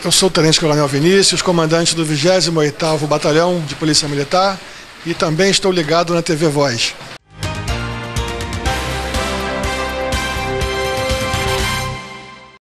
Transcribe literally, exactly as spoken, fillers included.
Eu sou o Tenente Coronel Vinícius, comandante do vigésimo oitavo Batalhão de Polícia Militar, e também estou ligado na T V Voz.